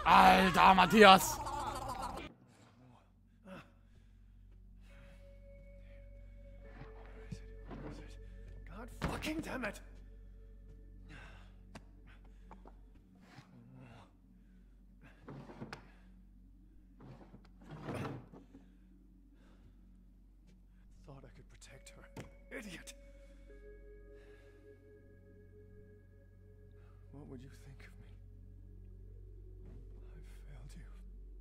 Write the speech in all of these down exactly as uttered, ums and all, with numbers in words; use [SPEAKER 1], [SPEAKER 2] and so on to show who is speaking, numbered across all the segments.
[SPEAKER 1] Alter, Matthias!
[SPEAKER 2] God fucking damn it! Thought I could protect her. Idiot! What would you think of me? I failed you.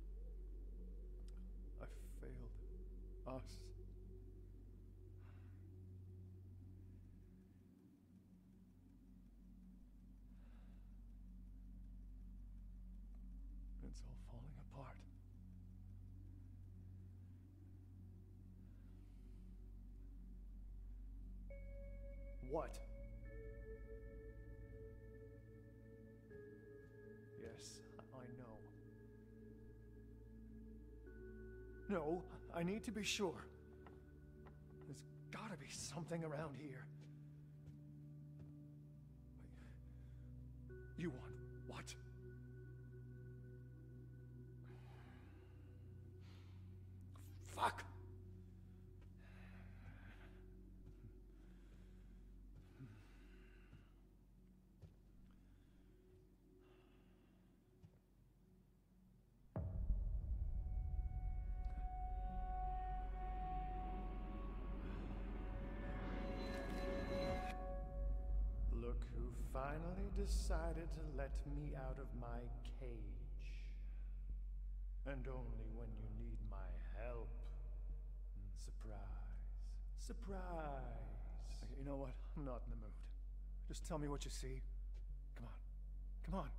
[SPEAKER 2] I failed us. It's all falling apart. What? Yes, I know. No, I need to be sure. There's gotta be something around here. You want what? Fuck! Look who finally decided to let me out of my cage. And only when you need my help. Surprise. Surprise. Okay, you know what? I'm not in the mood. Just tell me what you see. Come on. Come on.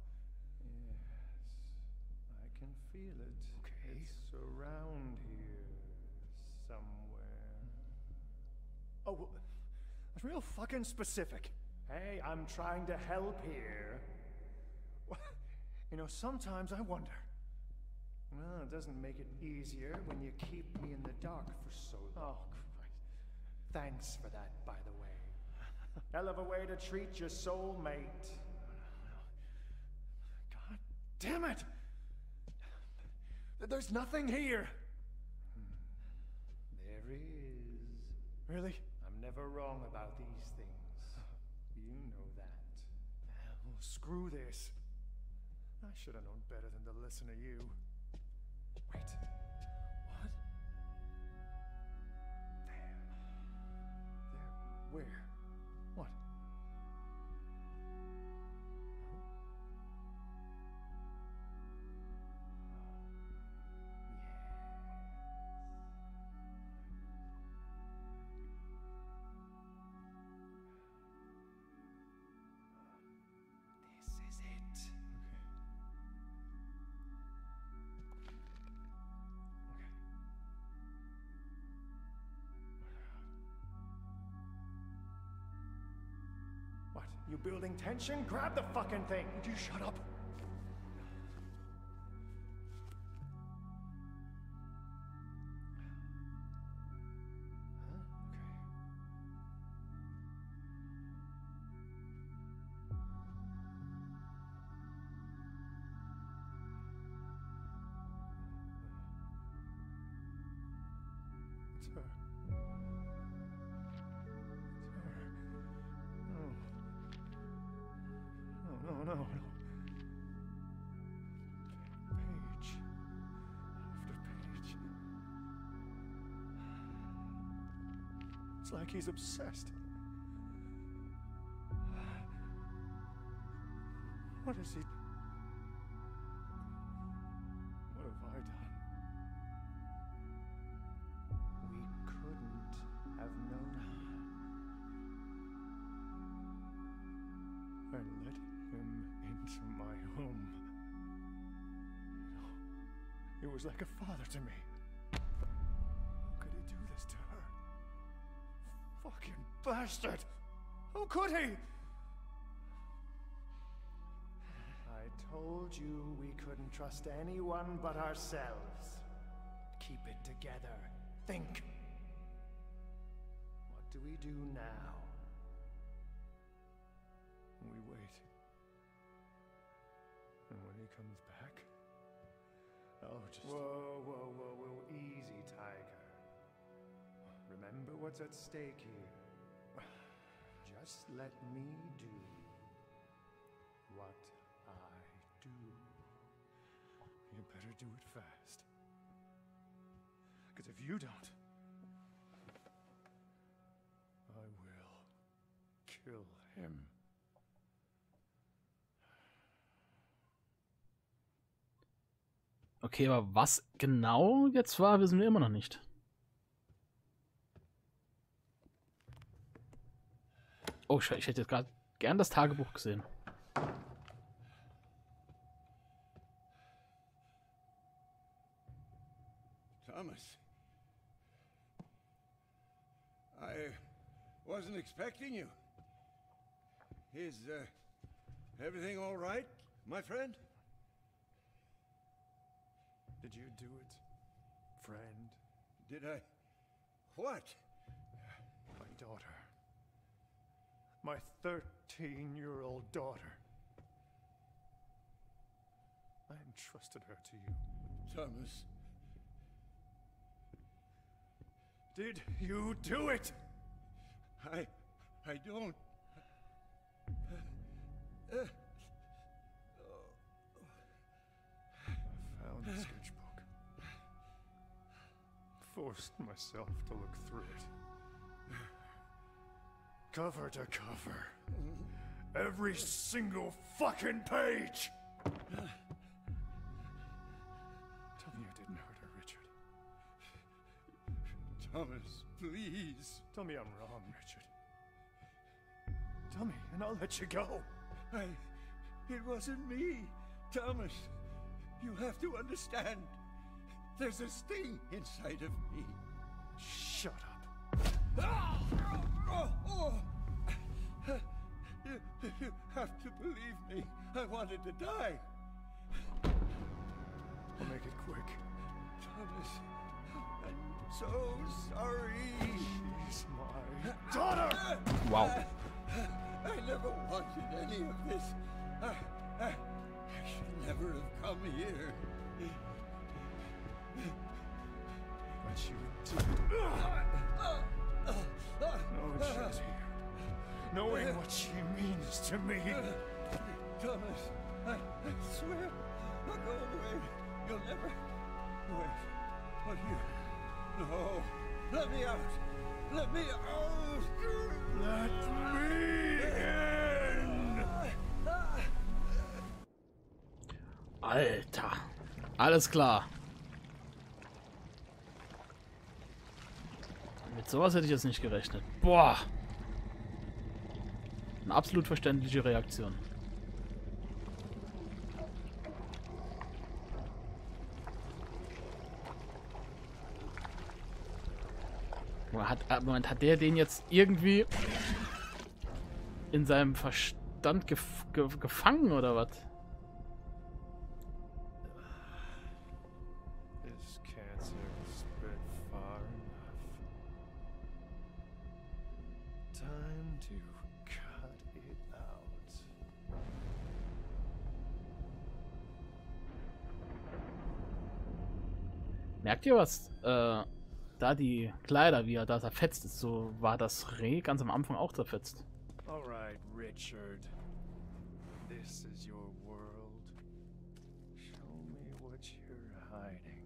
[SPEAKER 2] Yes. I can feel it. Okay. It's around here. Somewhere. Oh, well, that's real fucking specific. Hey, I'm trying to help here. You know, sometimes I wonder. Well, it doesn't make it easier when you keep me in the dark for so long. Oh, Christ. Thanks for that, by the way. Hell of a way to treat your soulmate. God damn it! There's nothing here. There is. Really? I'm never wrong about these things. You know that. Well, screw this. I should have known better than to listen to you. Wait. What? There. There. Where? What? This is it. What? You building tension? Grab the fucking thing! Would you shut up? Huh? Okay. It's her. No, no, no. Page after page. It's like he's obsessed. What is he? What have I done? We couldn't have known. I let him into my home. He was like a father to me. How could he do this to her? Fucking bastard! How could he? I told you we couldn't trust anyone but ourselves. Keep it together. Think. What do we do now? We wait. And when he comes back, Oh, just... Whoa, whoa, whoa, whoa. Easy, Tiger. Remember what's at stake here. Just let me do what I do. You better do it fast. Because if you don't, I will kill him.
[SPEAKER 1] Okay, aber was genau jetzt war, wissen wir immer noch nicht. Oh, ich hätte jetzt gerade gern das Tagebuch gesehen.
[SPEAKER 3] Thomas, I wasn't expecting you. Is uh, everything all right, my friend?
[SPEAKER 2] Did you do it, friend?
[SPEAKER 3] Did I? What?
[SPEAKER 2] My daughter. My thirteen-year-old daughter. I entrusted her to you.
[SPEAKER 3] Thomas.
[SPEAKER 2] Did you do it?
[SPEAKER 3] I... I don't... Uh, uh,
[SPEAKER 2] I found the sketchbook. Forced myself to look through it. Cover to cover. Every single fucking page! Tell me you didn't hurt her, Richard.
[SPEAKER 3] Thomas, please.
[SPEAKER 2] Tell me I'm wrong, Richard. Tell me, and I'll let you go.
[SPEAKER 3] I... It wasn't me. Thomas, you have to understand. There's a sting inside of me.
[SPEAKER 2] Shut up.
[SPEAKER 3] Oh, oh, oh. You, you have to believe me. I wanted to die.
[SPEAKER 2] I'll make it quick.
[SPEAKER 3] Thomas, I'm so sorry.
[SPEAKER 2] She's my daughter!
[SPEAKER 1] Wow.
[SPEAKER 3] I, I never wanted any of this. I, I, I should never have come here.
[SPEAKER 2] But you did. Knowing she's here. Knowing what she means to me.
[SPEAKER 3] Thomas, I, I swear I'll go away. You'll never... Wait. What you... No. Let me out. Let me out.
[SPEAKER 2] Let me in.
[SPEAKER 1] Alter. Alles klar. Mit sowas hätte ich jetzt nicht gerechnet. Boah. Eine absolut verständliche Reaktion. Hat, Moment, hat der den jetzt irgendwie in seinem Verstand gef ge gefangen oder was?
[SPEAKER 2] This cancer spread far enough. Time to cut it out.
[SPEAKER 1] Merkt ihr was? Äh, da die Kleider, wie er da zerfetzt ist, so war das Reh ganz am Anfang auch zerfetzt.
[SPEAKER 2] Alright, Richard. This is your world. Show me what you're hiding.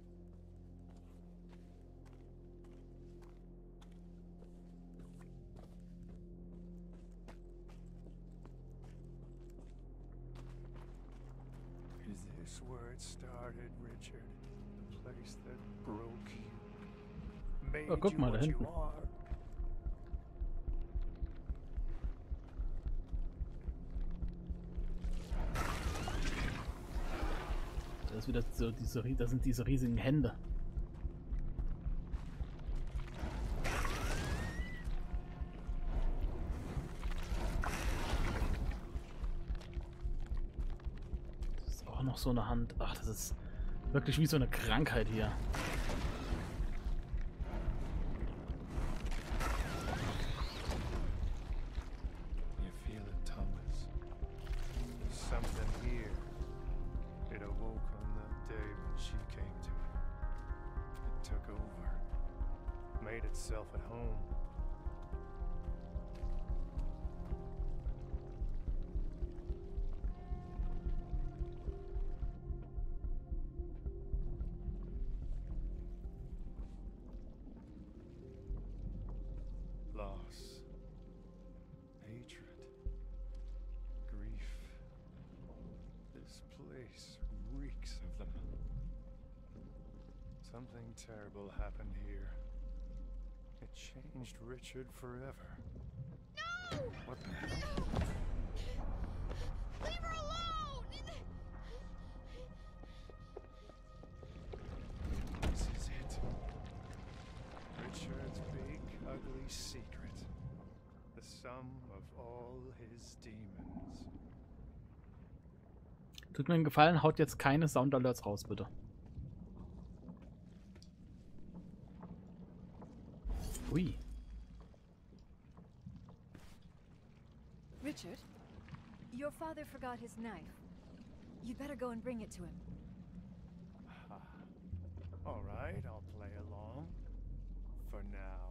[SPEAKER 2] Is this where it started, Richard? The place that broke you? Made
[SPEAKER 1] Oh, guck
[SPEAKER 2] you
[SPEAKER 1] mal, da
[SPEAKER 2] what you
[SPEAKER 1] hinten.
[SPEAKER 2] are?
[SPEAKER 1] Das ist wieder so diese, rie- das sind diese riesigen Hände. Das ist auch noch so eine Hand. Ach, das ist wirklich wie so eine Krankheit hier.
[SPEAKER 2] You feel it, Thomas. There's something here. It awoke on that day when myself at home. Loss, hatred, grief. This place reeks of them. Something terrible happened here. It changed Richard forever.
[SPEAKER 4] No!
[SPEAKER 2] What the hell?
[SPEAKER 4] Leave her alone!
[SPEAKER 2] This is it. Richard's big, ugly secret. The sum of all his demons.
[SPEAKER 1] Tut mir einen Gefallen, haut jetzt keine Sound-Alerts raus, bitte. Ui.
[SPEAKER 5] Richard, your father forgot his knife. You'd better go and bring it to him.
[SPEAKER 2] All right, I'll play along. For now.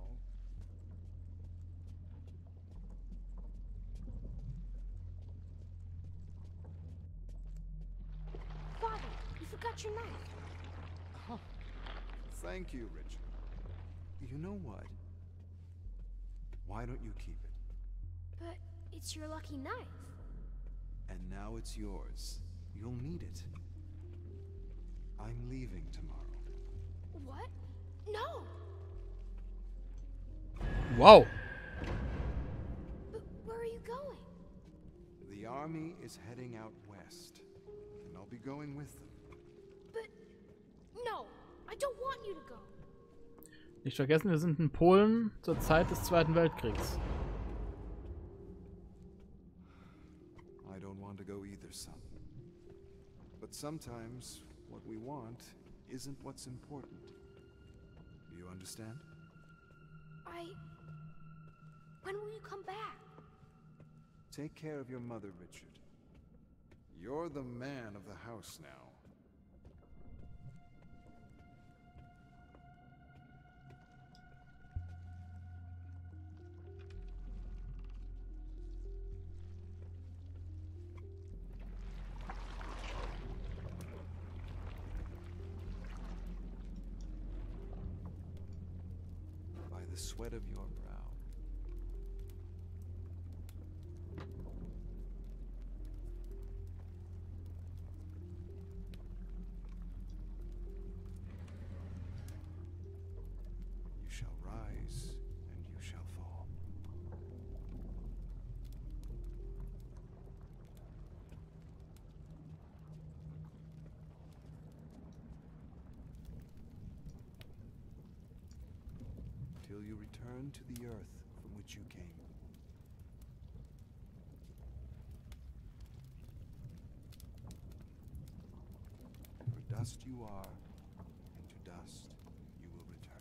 [SPEAKER 4] Father, you forgot your knife.
[SPEAKER 6] Oh, thank you, Richard. You know what? Why don't you keep it?
[SPEAKER 4] But it's your lucky knife.
[SPEAKER 6] And now it's yours. You'll need it. I'm leaving tomorrow.
[SPEAKER 4] What? No!
[SPEAKER 1] Wow.
[SPEAKER 4] But where are you going?
[SPEAKER 6] The army is heading out west, and I'll be going with them.
[SPEAKER 4] But no, I don't want you to go.
[SPEAKER 1] Nicht vergessen, wir sind in Polen zur Zeit des Zweiten Weltkriegs.
[SPEAKER 6] I don't want to go either, son. But sometimes what we want isn't what's important. Do you understand?
[SPEAKER 4] I... When will you come back?
[SPEAKER 6] Take care of your mother, Richard. You're the man of the house now. By the sweat of your brow. You shall rise, and you shall fall. Till you return to the earth from which you came. For dust you are, and to dust you will return.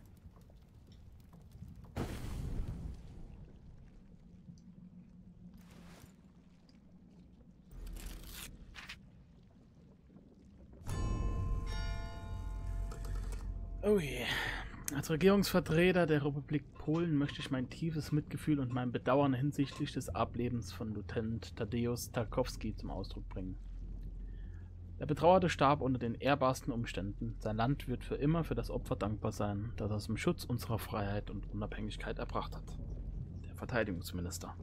[SPEAKER 1] Oh je. Als Regierungsvertreter der Republik Polen möchte ich mein tiefes Mitgefühl und mein Bedauern hinsichtlich des Ablebens von Lieutenant Tadeusz Tarkowski zum Ausdruck bringen. Der Betrauerte starb unter den ehrbarsten Umständen. Sein Land wird für immer für das Opfer dankbar sein, das er zum Schutz unserer Freiheit und Unabhängigkeit erbracht hat. Der Verteidigungsminister.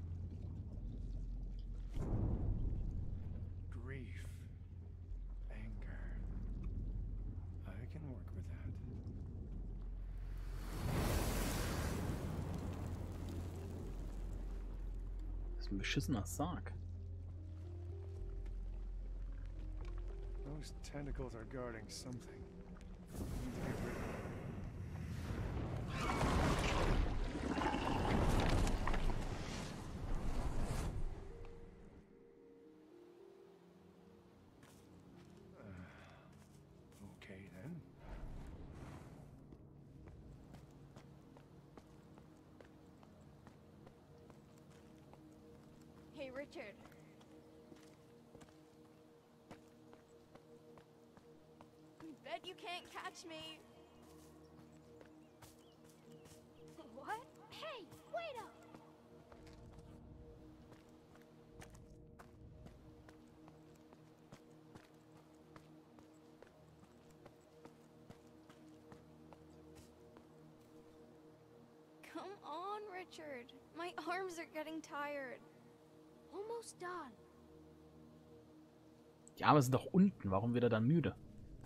[SPEAKER 2] Grief. Anger. I can work with that.
[SPEAKER 1] Das ist ein beschissener Sarg.
[SPEAKER 2] Those tentacles are guarding something. I need to get rid of them. Uh, okay then.
[SPEAKER 4] Hey, Richard. You bet you can't catch me. What? Richard. My arms are getting tired. Almost done.
[SPEAKER 1] Die Arme sind doch unten. Warum wird er dann müde?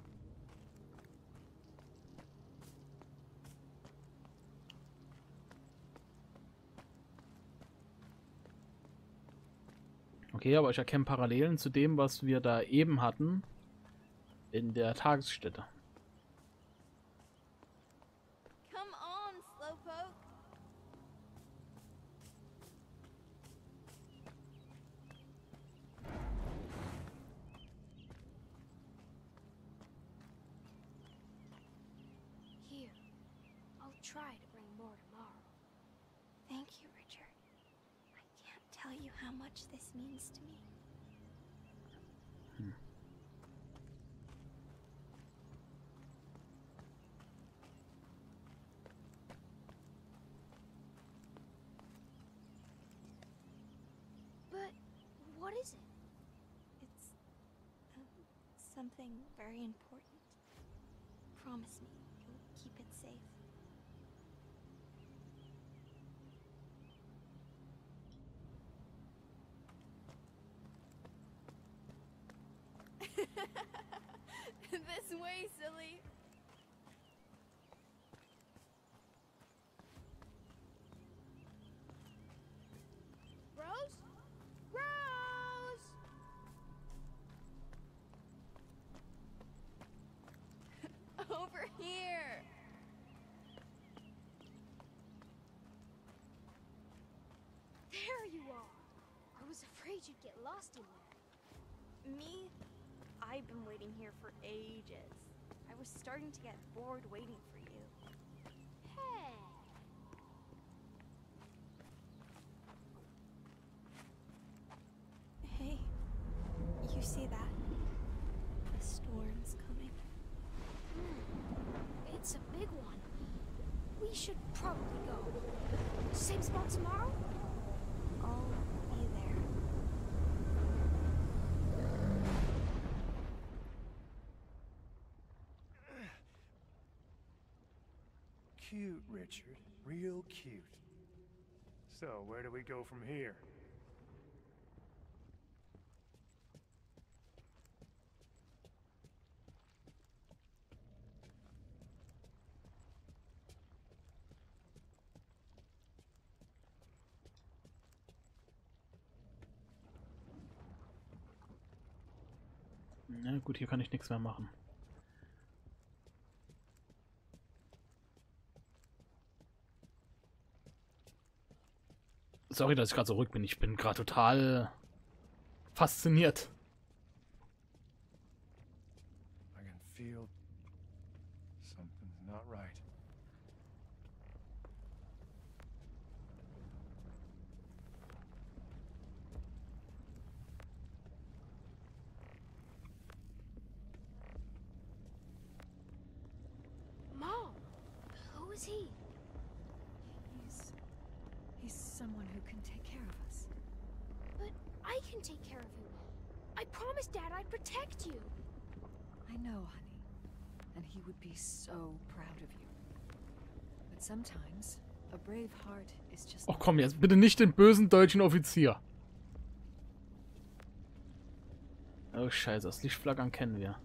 [SPEAKER 1] Okay, aber ich erkenne Parallelen zu dem, was wir da eben hatten in der Tagesstätte.
[SPEAKER 4] Come on, Slowpoke. Here, I'll try to bring more tomorrow. Thank you, Richard. I can't tell you how much this means to me.
[SPEAKER 1] Hm.
[SPEAKER 4] But what is it? It's um, something very important. Promise me you'll keep it safe. This way, silly. Rose? Rose! Over here. There you are. I was afraid you'd get lost in there. Me? I've been waiting here for ages. I was starting to get bored waiting for you. Hey! Hey, you see that? The storm's coming. Hmm. It's a big one. We should probably go. Same spot tomorrow? I'll be there.
[SPEAKER 2] Cute, Richard. Real cute. So, where do we go from here?
[SPEAKER 1] Na gut, hier kann ich nichts mehr machen. Sorry, dass ich gerade so ruhig bin. Ich bin gerade total fasziniert.
[SPEAKER 2] I can feel something's not right.
[SPEAKER 4] Mom! Who is he?
[SPEAKER 5] He's... he's someone who can take care of us.
[SPEAKER 4] But I can take care of you. I promised Dad I'd protect you.
[SPEAKER 5] I know, honey. And he would be so proud of you. But sometimes, a brave heart is just...
[SPEAKER 1] Oh komm jetzt, bitte nicht den bösen deutschen Offizier. Oh scheiße, das Lichtflackern kennen wir.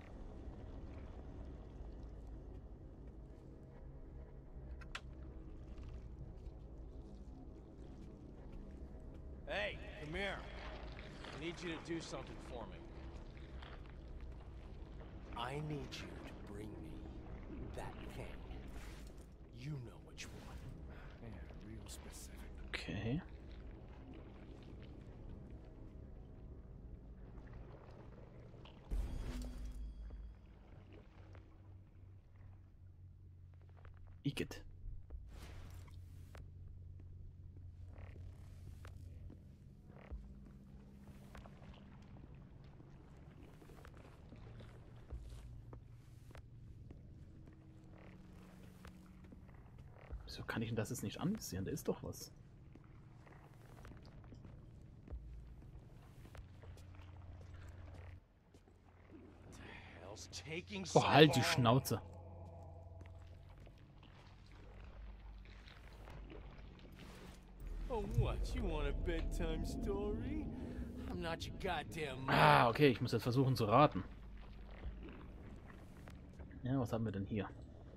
[SPEAKER 7] Hey, come here. I need you to do something for me. I need you to bring me that thing. You know which one.
[SPEAKER 2] Yeah, real specific.
[SPEAKER 1] Okay. Igitt. Wieso kann ich denn das jetzt nicht anvisieren? Da ist doch was.
[SPEAKER 7] Hell's taking so
[SPEAKER 1] Boah, halt die
[SPEAKER 7] long.
[SPEAKER 1] Schnauze.
[SPEAKER 7] What, you want a bedtime story? I'm not your goddamn mom.
[SPEAKER 1] Ah, okay, ich muss jetzt versuchen zu raten. Ja, was haben wir denn hier?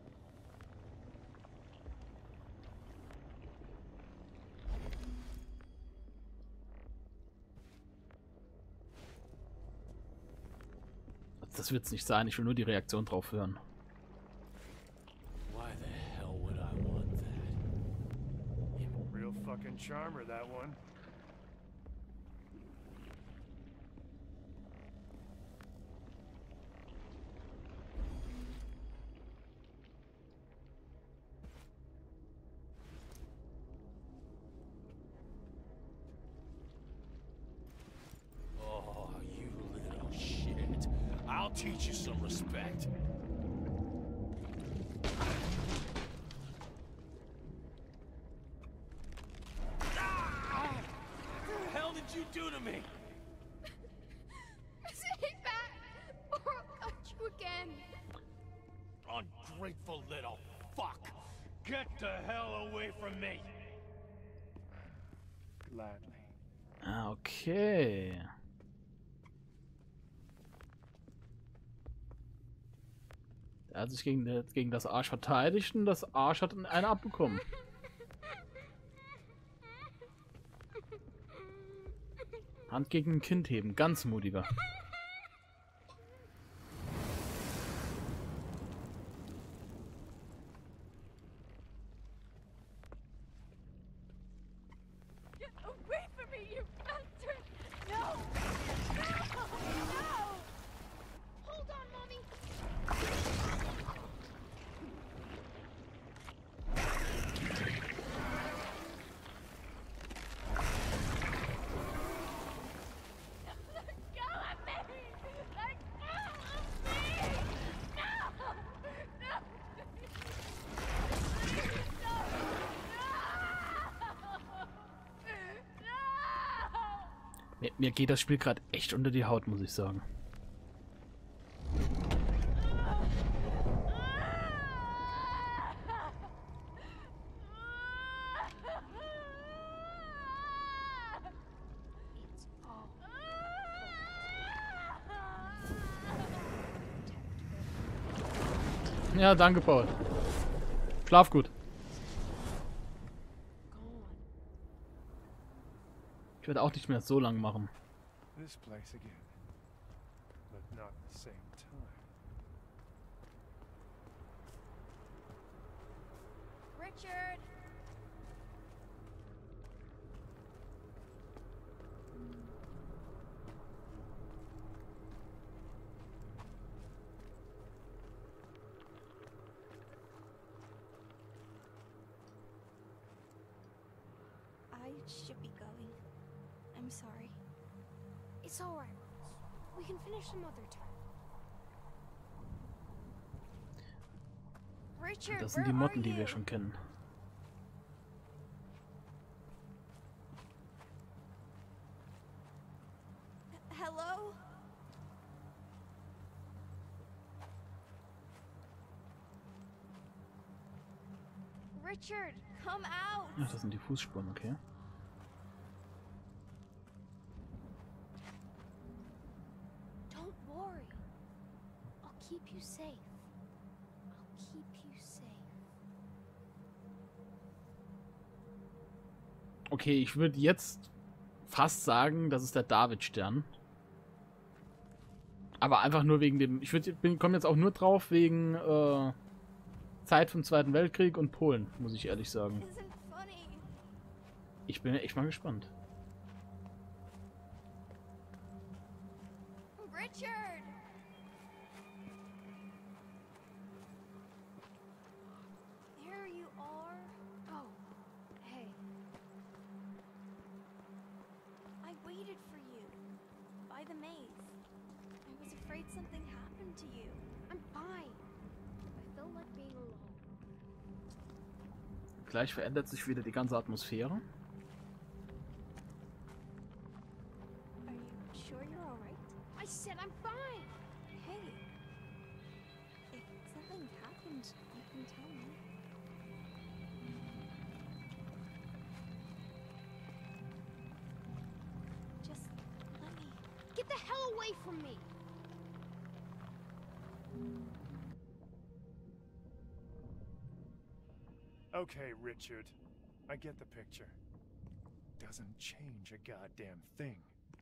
[SPEAKER 1] Das wird's nicht sein, ich will nur die Reaktion drauf hören.
[SPEAKER 7] Why the hell would I want that?
[SPEAKER 2] Real fucking charmer, that one.
[SPEAKER 7] Oh, you little shit. I'll teach you some respect. Ah! What the hell did you do to me?
[SPEAKER 4] Stay back, or I'll cut you again.
[SPEAKER 7] Ungrateful little fuck. Get the hell away from me.
[SPEAKER 2] Gladly.
[SPEAKER 1] Ah, okay. Er hat sich gegen, gegen das Arsch verteidigt und das Arsch hat eine abbekommen. Hand gegen ein Kind heben, ganz mutiger.
[SPEAKER 4] Get away from me, you bastard! No! No! No! Hold on, Mommy! Let go of me! Let go of me! No! No! Please don't! No!
[SPEAKER 1] Mir, mir geht das Spiel gerade echt unter die Haut, muss ich sagen.
[SPEAKER 4] It's all
[SPEAKER 1] Ja, danke, Paul. Schlaf gut.
[SPEAKER 4] gone.
[SPEAKER 1] Ich werde auch nicht mehr so lang machen.
[SPEAKER 2] This place again. But not at the same time.
[SPEAKER 4] Richard! I should be going. I'm sorry. It's alright, Rose. We can finish some other time. Richard,
[SPEAKER 1] Das sind
[SPEAKER 4] where
[SPEAKER 1] die Motten,
[SPEAKER 4] are
[SPEAKER 1] die wir
[SPEAKER 4] you?
[SPEAKER 1] schon kennen.
[SPEAKER 4] Hello? Richard, come out!
[SPEAKER 1] Ach, das sind die Fußspuren, okay.
[SPEAKER 4] Don't worry. I'll keep you safe. I'll keep you safe.
[SPEAKER 1] Okay, ich würde jetzt fast sagen, das ist der Davidstern. Aber einfach nur wegen dem... Ich komme jetzt auch nur drauf wegen äh, Zeit vom Zweiten Weltkrieg und Polen, muss ich ehrlich sagen.
[SPEAKER 4] Isn't funny.
[SPEAKER 1] Ich bin echt mal gespannt.
[SPEAKER 4] Richard! There you are. Oh, hey. I waited for you. By the maze. I was afraid something happened to you. I'm fine. I felt like being alone.
[SPEAKER 1] Gleich verändert sich wieder die ganze Atmosphäre.
[SPEAKER 4] Are you sure you're alright? I said I'm fine! Hey. If something happened, you can tell me. Get the hell away from me!
[SPEAKER 2] Okay, Richard. I get the picture. Doesn't change a goddamn thing.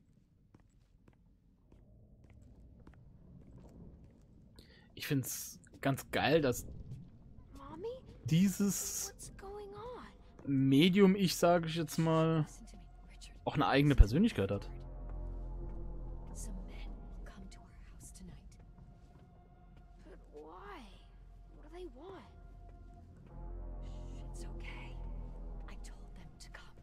[SPEAKER 1] Ich find's ganz geil, dass
[SPEAKER 4] Mommy?
[SPEAKER 1] dieses
[SPEAKER 4] What's going on?
[SPEAKER 1] Medium, ich sage ich jetzt mal,
[SPEAKER 5] Listen to me, Richard.
[SPEAKER 1] auch eine eigene Persönlichkeit hat.
[SPEAKER 5] Some men will come to our house tonight.
[SPEAKER 4] But why? What do they want?
[SPEAKER 5] Shh, it's okay. I told them to come.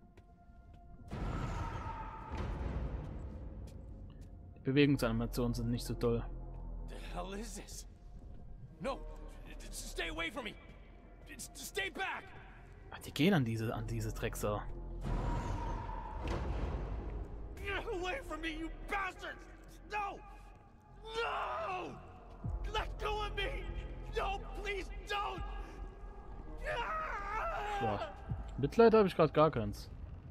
[SPEAKER 1] Die Bewegungsanimationen sind nicht so doll.
[SPEAKER 7] The hell is this? No! Stay away from me! Stay back!
[SPEAKER 1] Ach, die gehen an diese, an diese Drecksau.
[SPEAKER 7] Get away from me, you bastards! No! No! Let go of me! No, please don't!
[SPEAKER 1] Boah. Mitleid habe ich gerade gar keins.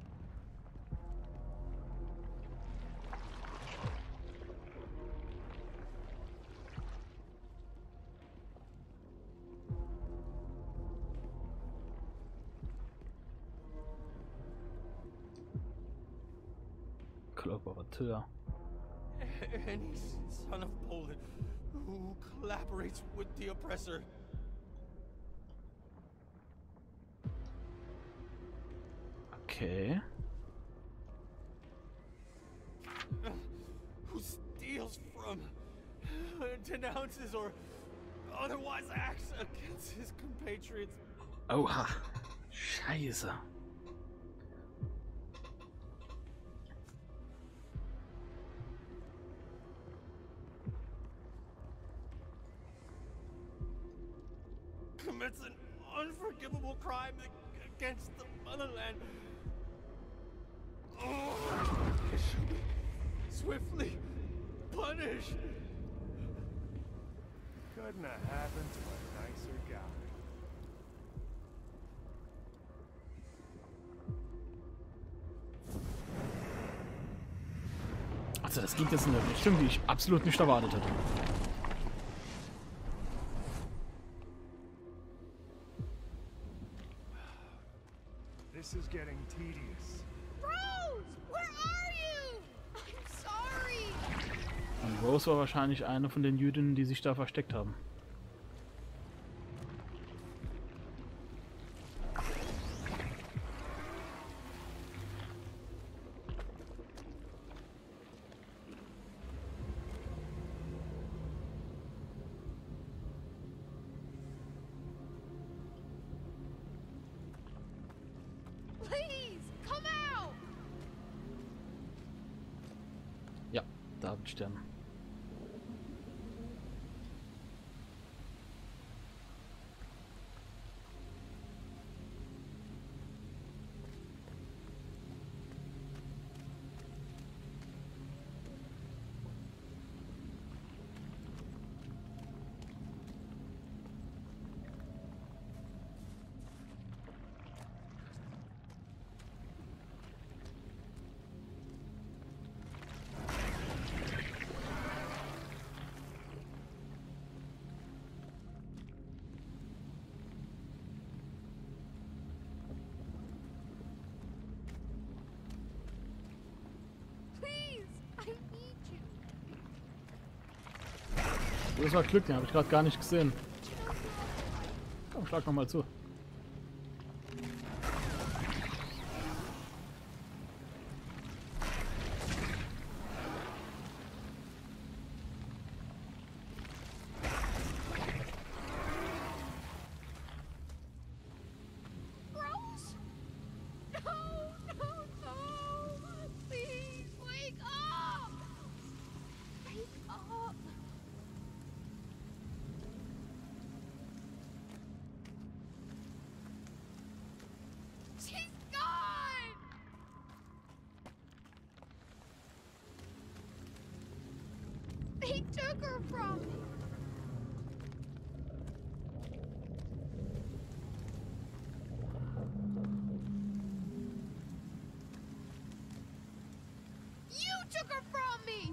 [SPEAKER 1] Kollaborateur.
[SPEAKER 7] Any son of Poland who collaborates with the oppressor.
[SPEAKER 1] Okay.
[SPEAKER 7] Who steals from, denounces, or otherwise acts against his compatriots.
[SPEAKER 1] Oha. Scheiße.
[SPEAKER 7] Commits an unforgivable crime against the motherland. Oh, he should be swiftly punished.
[SPEAKER 2] Couldn't have happened to a nicer guy.
[SPEAKER 1] Also das geht jetzt in eine Richtung, die ich absolut nicht erwartet hätte.
[SPEAKER 2] This is getting tedious.
[SPEAKER 4] Rose! Where are you? I'm sorry!
[SPEAKER 1] Und Rose war wahrscheinlich eine von den Jüdinnen, die sich da versteckt haben.
[SPEAKER 4] Please, come out!
[SPEAKER 1] Ja, Davidstern.
[SPEAKER 4] Please, I need you.
[SPEAKER 1] Das war Glück, den habe ich gerade gar nicht gesehen. Komm, schlag noch mal zu.
[SPEAKER 4] Rose? No, no, no! Please, wake up! Wake up! She's gone! They took her from me! You took her from me!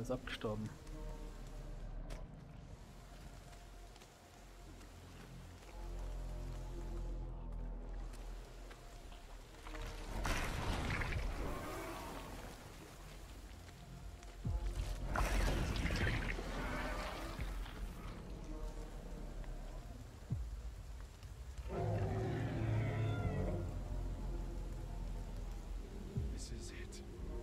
[SPEAKER 1] ist abgestorben.
[SPEAKER 2] This is it.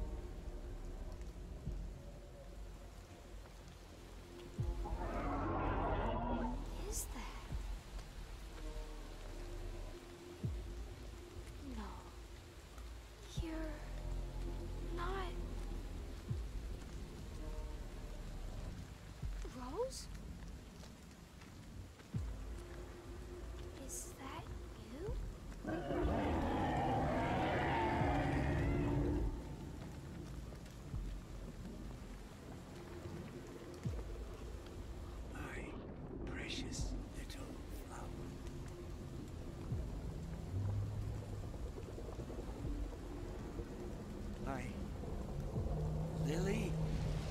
[SPEAKER 4] What is that? No. You're not Rose? Is that you?
[SPEAKER 3] My precious little flower. My Lily.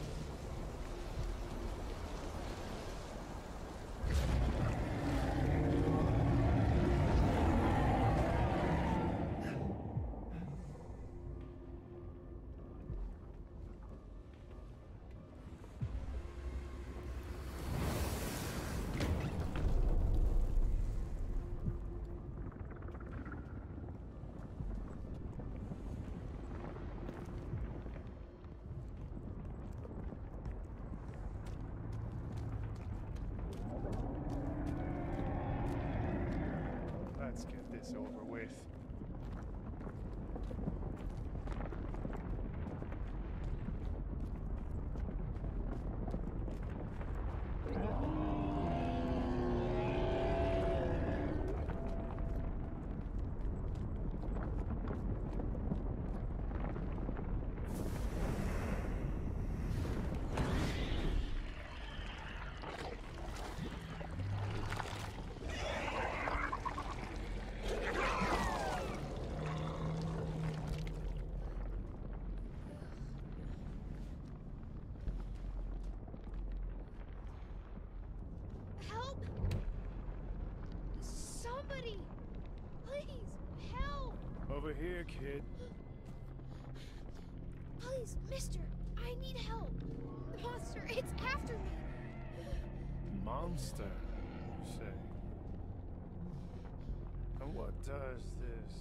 [SPEAKER 2] Let's get this over with.
[SPEAKER 4] Help! Somebody! Please, help!
[SPEAKER 2] Over here, kid.
[SPEAKER 4] Please, mister, I need help. The monster, it's after me.
[SPEAKER 2] Monster, you say? And what does this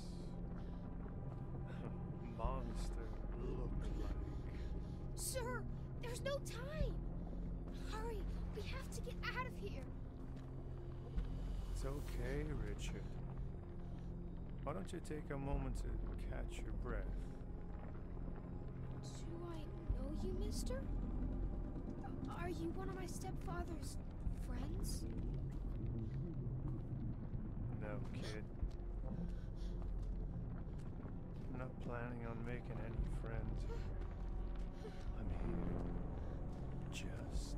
[SPEAKER 2] monster look like?
[SPEAKER 4] Sir, there's no time. Hurry, we have to get out of here.
[SPEAKER 2] It's okay, Richard. Why don't you take a moment to catch your breath?
[SPEAKER 4] Do I know you, mister? Are you one of my stepfather's friends?
[SPEAKER 2] No, kid. I'm not planning on making any friends here. I'm here just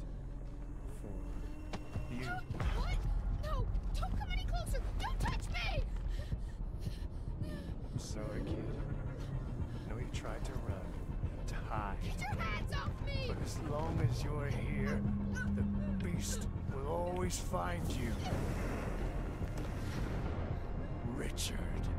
[SPEAKER 2] for you.
[SPEAKER 4] What? No! Don't come any closer! Don't touch me!
[SPEAKER 2] I'm sorry, kid. I know you tried to run, to hide.
[SPEAKER 4] Get your hands off me!
[SPEAKER 2] But as long as you're here, the beast will always find you. Richard.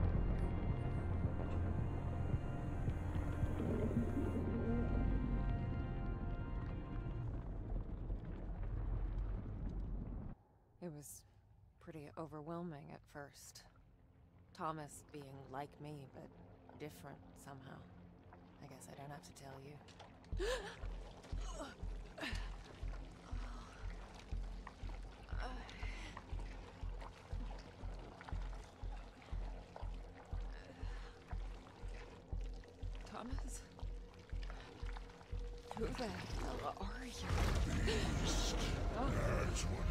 [SPEAKER 5] It was pretty overwhelming at first. Thomas being like me, but different somehow. I guess I don't have to tell you. Thomas? Who the hell are you? Oh.
[SPEAKER 8] That's what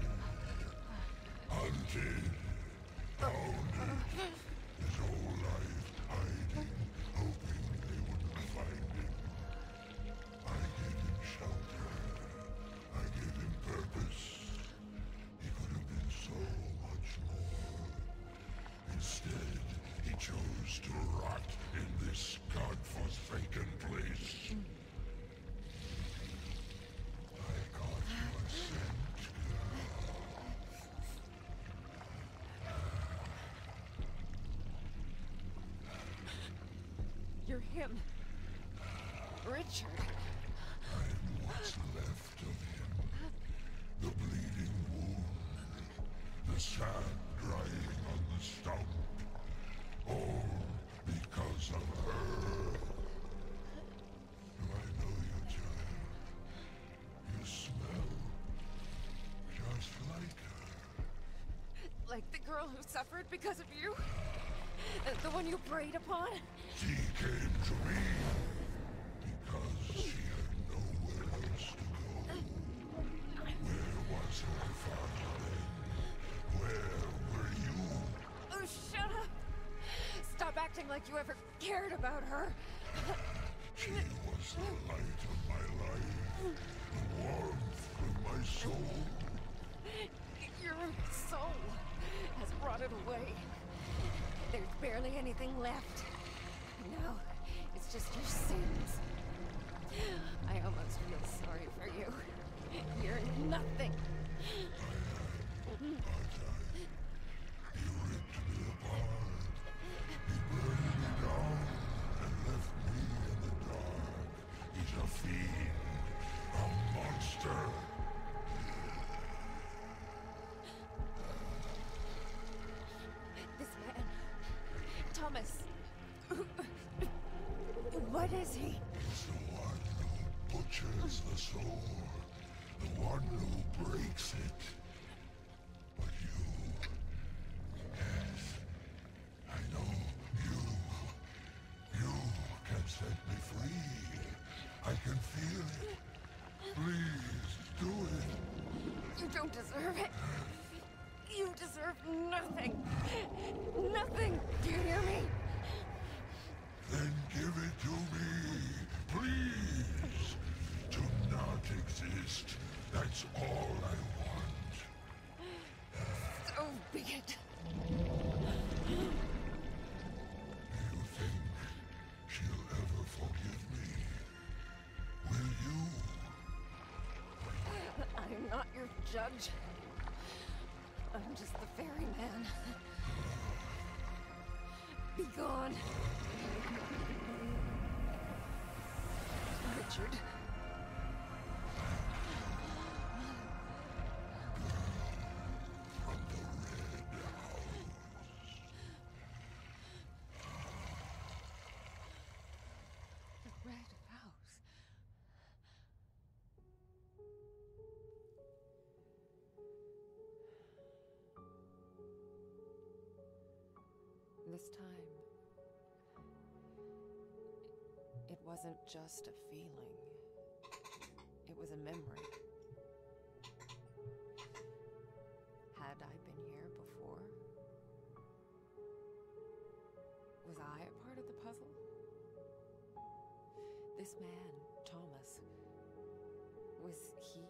[SPEAKER 8] he hunted, hounded, his whole life hiding, hoping they wouldn't find him. I gave him shelter. I gave him purpose. He could have been so much more. Instead, he chose to rot in this godforsaken place.
[SPEAKER 5] him. Richard.
[SPEAKER 8] I'm what's left of him. The bleeding wound. The sand drying on the stump. All because of her. Do I know you, child? You smell just like her.
[SPEAKER 5] Like the girl who suffered because of you? The, the one you preyed upon?
[SPEAKER 8] She came to me because she had nowhere else to go. Where was her father then? Where were you?
[SPEAKER 5] Oh, shut up! Stop acting like you ever cared about her.
[SPEAKER 8] She was the light of my life, the warmth of my soul.
[SPEAKER 5] Your soul has brought it away. There's barely anything left. Now, it's just your sins. I almost feel sorry for you. You're nothing.
[SPEAKER 8] I am, but I... He ripped me apart. He burned me down and left me in the dark. He's a fiend, a monster.
[SPEAKER 5] This man, Thomas, what is he?
[SPEAKER 8] He's the one who butchers the soul, the one who breaks it. But you, yes, I know you, you can set me free. I can feel it. Please, do it.
[SPEAKER 5] You don't deserve it. You deserve nothing. Nothing. Do you hear me?
[SPEAKER 8] Then give it to me, please. To not exist, that's all I want.
[SPEAKER 5] So be it.
[SPEAKER 8] Do you think she'll ever forgive me? Will you?
[SPEAKER 5] I'm not your judge. I'm just the ferryman. Be gone. Richard.
[SPEAKER 8] From the Red House.
[SPEAKER 5] The Red House. This time, it wasn't just a feeling. It was a memory. Had I been here before? Was I a part of the puzzle? This man, Thomas, was he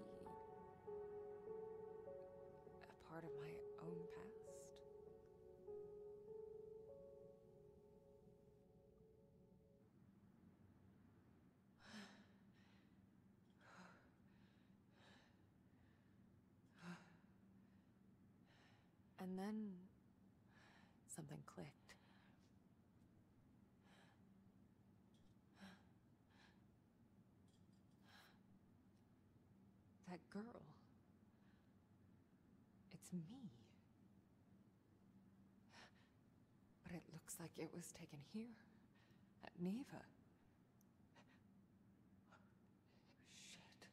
[SPEAKER 5] a part of my own past? And then something clicked. That girl. It's me. But it looks like it was taken here, at Neva. Shit.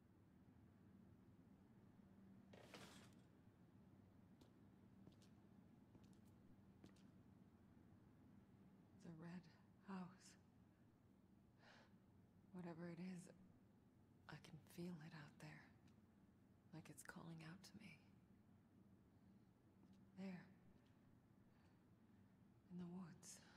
[SPEAKER 5] The Red House. Whatever it is, I can feel it out there. Like it's calling out to me. There. In the woods.